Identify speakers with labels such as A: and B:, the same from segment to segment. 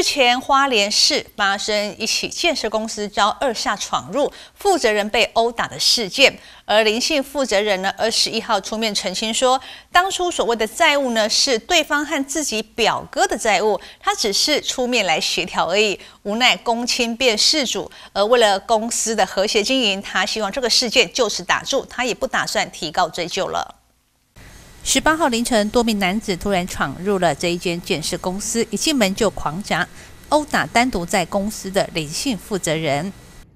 A: 日前，花莲市发生一起建设公司遭二下闯入，负责人被殴打的事件。而林姓负责人呢，21号出面澄清说，当初所谓的债务呢，是对方和自己表哥的债务，他只是出面来协调而已。无奈公亲变事主，而为了公司的和谐经营，他希望这个事件就此打住，他也不打算提告追究了。18号凌晨，多名男子突然闯入了这一间建设公司，一进门就狂砸、殴打单独在公司的林姓负责人。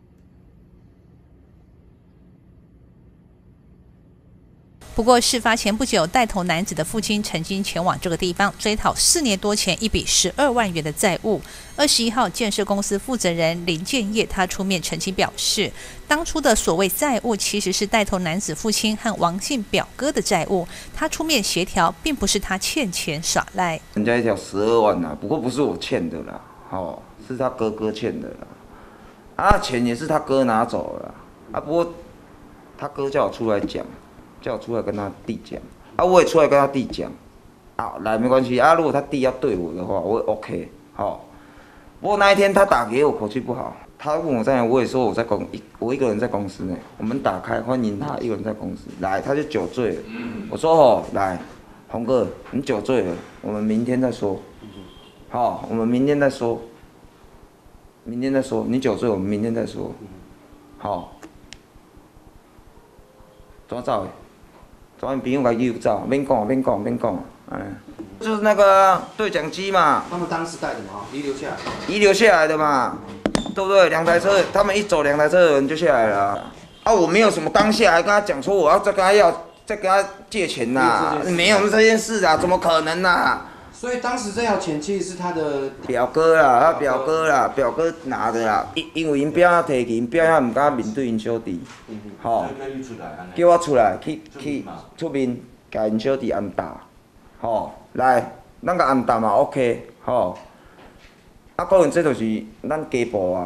A: 不过，事发前不久，带头男子的父亲曾经前往这个地方追讨4年多前一笔12万元的债务。21号，建设公司负责人林建业他出面澄清表示，当初的所谓债务其实是带头男子父亲和王姓表哥的债务，他出面协调，并不是他欠钱耍赖。
B: 人家一条12万啊，不过不是我欠的啦，是他哥哥欠的啦，钱也是他哥拿走了不过他哥叫我出来讲。叫我出来跟他弟讲，我也出来跟他弟讲，来没关系如果他弟要对我的话，我也 OK，不过那一天他打给我，口气不好，他问我在哪，我也说我一个人在公司内，我们打开欢迎他一个人在公司，来他就酒醉了，我说来，洪哥你酒醉了，我们明天再说，我们明天再说，你酒醉我们明天再说，怎么走的？找你朋友来诱走，免讲，就是那个对讲机嘛。
C: 他们当时带的嘛，
B: 遗留下来的嘛，对不对？2台车，他们一走，2台车的人就下来了。我没有什么当下还跟他讲说我要再跟他借钱呐，没有这件事怎么可能
C: 所以当时这条钱其实是他的
B: 表哥啦，表哥拿的啦，因为因表仔提去，因表仔唔敢面对因小弟，叫我出来去出面，甲因小弟安打，来，咱甲安打嘛 OK，可能这就是咱家暴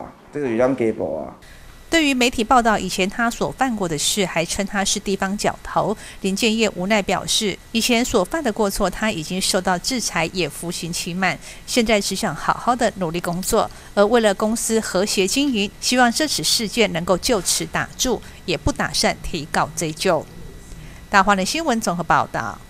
A: 对于媒体报道以前他所犯过的事，还称他是地方角头，林建业无奈表示，以前所犯的过错他已经受到制裁，也服刑期满，现在只想好好的努力工作，而为了公司和谐经营，希望这起事件能够就此打住，也不打算提告追究。大华的新闻综合报道。